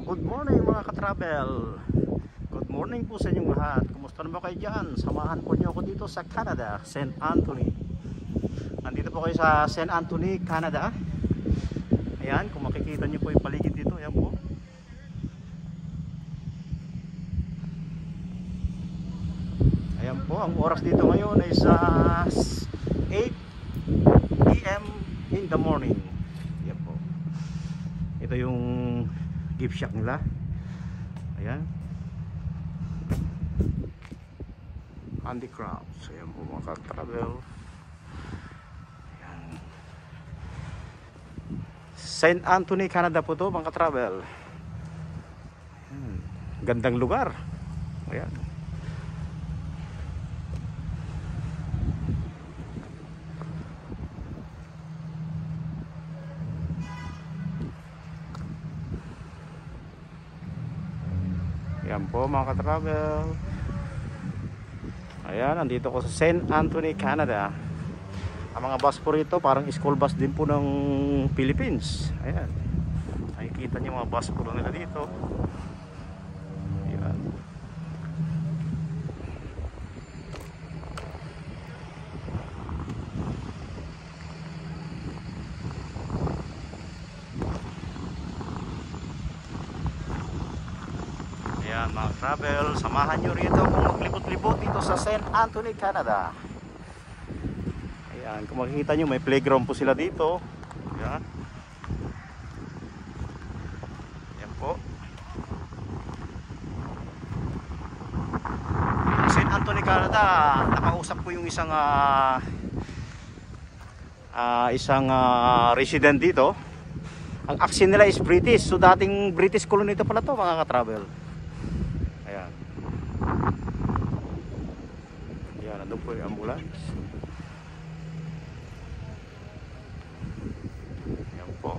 Good morning mga ka-travel. Good morning po sa inyong lahat. Kumusta naman kayo dyan? Samahan po niyo ako dito sa Canada, St. Anthony. Nandito po kayo sa St. Anthony, Canada. Ayan, kung makikita niyo po yung paligid dito, ayan po. Ayan po, ang oras dito ngayon is 8 PM in the morning. Ayan po. Ito yung gift shop nila. Ayan. Handicrafts. Ayan po mga ka-travel. Ayan. St. Anthony, Canada po to mga ka-travel. Gandang lugar. Ayan. Ayan po mga ka-travel. Ayan, nandito ko sa St. Anthony, Canada. Ang mga bus po rito parang school bus din po ng Philippines. Ayan, nakikita niyo mga bus po nila dito. Ayan. Ayan mga travel, samahan nyo rito kung maglibot-libot dito sa St. Anthony, Canada. Ayan, kung makikita nyo may playground po sila dito. Ayan. Ayan po. St. Anthony, Canada, nakausap ko yung isang resident dito. Ang accent nila is British. So dating British colony ito pala to mga ka-travel. Ayan. Ayan, nandun po yung ambulance. Ayan po.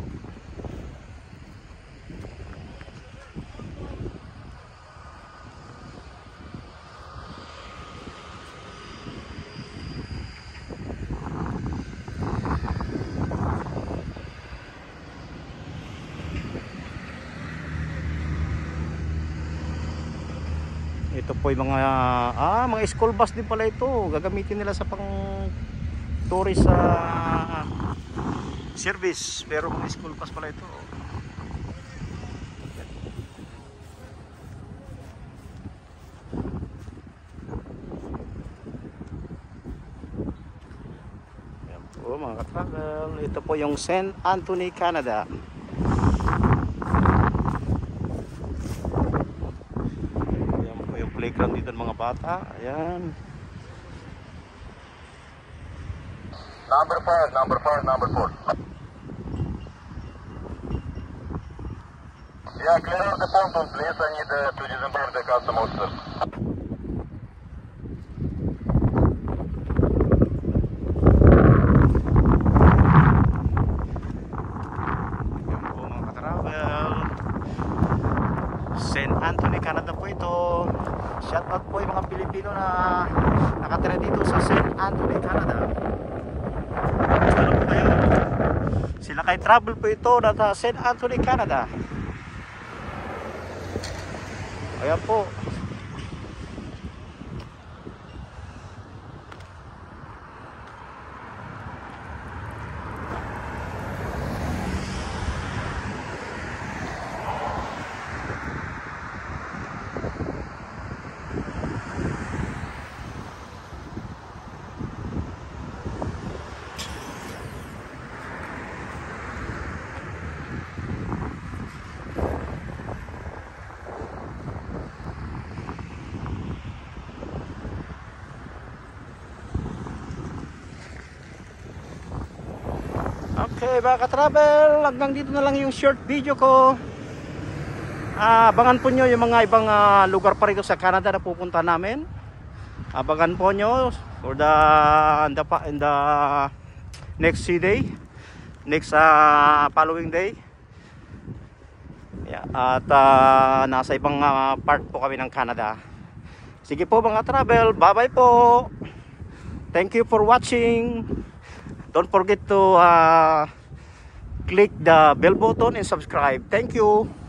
Ito po yung mga school bus din pala ito. Gagamitin nila sa pang tourist service. Pero mga school bus pala ito. Ayan po mga ka-travel. Ito po yung St. Anthony, Canada. Playground dito ng mga bata. Ayan. Number 4, number 4, number 4. Yeah, clear out the pontoon, please. I need to disembark the customers. Ayan po mga ka-travel. St. Anthony, Canada po ito. Shout out po yung mga Pilipino na nakatira dito sa St. Anthony, Canada. Ano po kayo? Sila kay travel po ito na sa St. Anthony, Canada. Ayan po. Okay mga ka-travel, hanggang dito na lang yung short video ko. Abangan po nyo yung mga ibang lugar pa rito sa Canada na pupunta namin. Abangan po nyo for in the next day, next following day. Yeah, at nasa ibang part po kami ng Canada. Sige po mga travel, bye bye po. Thank you for watching. Don't forget to click the bell button and subscribe. Thank you.